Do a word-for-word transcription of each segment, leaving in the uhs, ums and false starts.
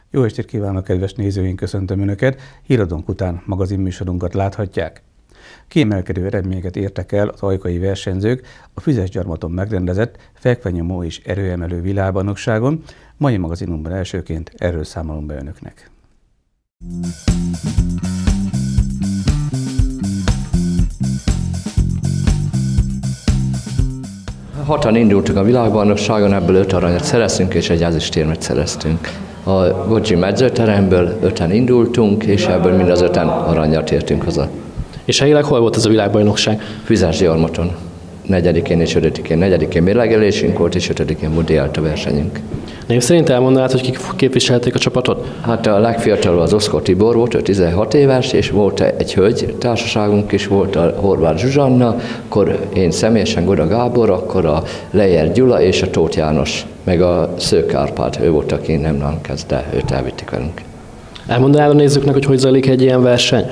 Jó estét kívánok, kedves nézőink, köszöntöm Önöket! Híradónk után magazinműsorunkat láthatják. Kiemelkedő eredményeket értek el az ajkai versenyzők a Füzesgyarmaton megrendezett fekvenyomó és erőemelő világbajnokságon. Mai magazinunkban elsőként erről számolunk be Önöknek. Hatan indultunk a világbajnokságon, ebből öt aranyat szereztünk és egy ezüstérmet szereztünk. A Gocsi edzőteremből öten indultunk, és ebből mind az öten aranyat értünk haza. És helyileg hol volt ez a világbajnokság? Füzesgyarmaton. Negyedikén és ötödikén. Negyedikén mérlegelésünk volt, és ötödikén volt délelőtt a versenyünk. Név szerint elmondanád, hogy kik képviselték a csapatot? Hát a legfiatalabb az Oszkó Tibor volt, ő tizenhat éves, és volt egy hölgy társaságunk is, volt a Horváth Zsuzsanna, akkor én személyesen Goda Gábor, akkor a Lejer Gyula és a Tóth János, meg a Szők Árpád, ő volt, aki nem nagyon kezd, de őt elvitték velünk. Elmondanád a nézőknek, hogy hogy zajlik egy ilyen verseny?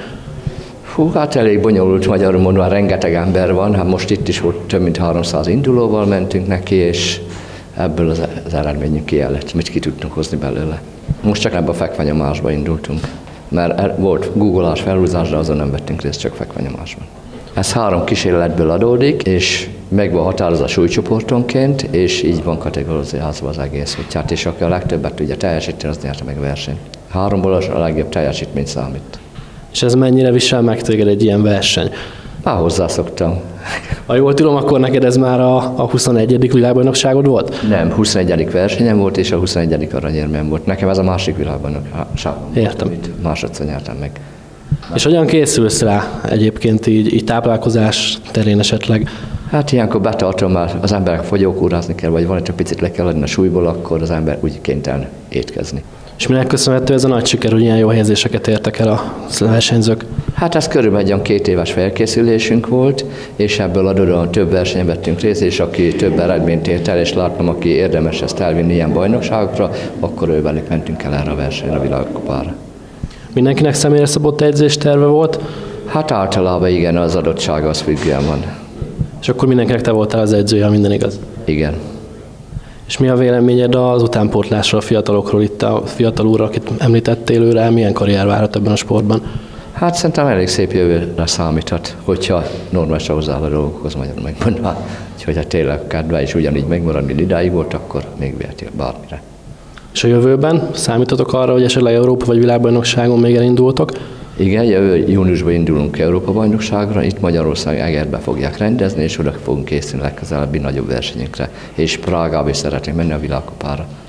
Hú, hát elég bonyolult, magyarul mondva, rengeteg ember van, hát most itt is volt több mint háromszáz indulóval mentünk neki, és ebből az, az eredményünk ki lett, mit ki tudtunk hozni belőle. Most csak ebben a fekvenyomásba indultunk, mert volt googolás, felhúzás, de azon nem vettünk részt, csak fekvenyomásban. Ez három kísérletből adódik, és meg van határozva súlycsoportonként, és így van kategorizálva az egész. Hát, és aki a legtöbbet tudja teljesíteni, az nyerte meg a versenyt. Háromból a legjobb teljesítmény számít. És ez mennyire visel meg téged egy ilyen verseny? Már hozzászoktam. Ha jól tudom, akkor neked ez már a, a huszonegyedik világbajnokságod volt? Nem, huszonegyedik versenyem volt, és a huszonegyedik aranyérmem volt. Nekem ez a másik világbajnokság. Értem. Másodszor nyertem meg. És hogyan készülsz rá egyébként így, így táplálkozás terén esetleg? Hát ilyenkor betartom már, az emberek fogyókúrázni kell, vagy van, csak picit le kell adni a súlyból, akkor az ember úgy kénytelen étkezni. És minek köszönhető ez a nagy siker, hogy ilyen jó helyezéseket értek el a versenyzők? Hát ez körülbelül egy két éves felkészülésünk volt, és ebből adódóan több versenyen vettünk részt, és aki több eredményt ért el, és láttam, aki érdemes ezt elvinni ilyen bajnokságokra, akkor ővelük mentünk el erre a versenyre, a világkupára. Mindenkinek személyre szabott edzésterve volt? Hát általában igen, az adottsága az függően van. És akkor mindenkinek te voltál az edzője, minden igaz? Igen. És mi a véleményed az utánpótlásról, a fiatalokról, itt a fiatal úrra, akit említettél őre, milyen karrier várhat ebben a sportban? Hát szerintem elég szép jövőre számíthat, hogyha normálisan hozzááll a dolgokhoz, magyarul megmondva. Úgyhogy ha tényleg kedve és ugyanígy megmaradni idáig volt, akkor még vihetél bármire. És a jövőben számítotok arra, hogy esetleg Európa vagy világbajnokságon még elindultok? Igen, jövő júniusban indulunk Európa-bajnokságra, itt Magyarország Egerbe fogják rendezni, és oda fogunk készülni legközelebbi nagyobb versenyekre. És Prágába is szeretnénk menni a világkupára.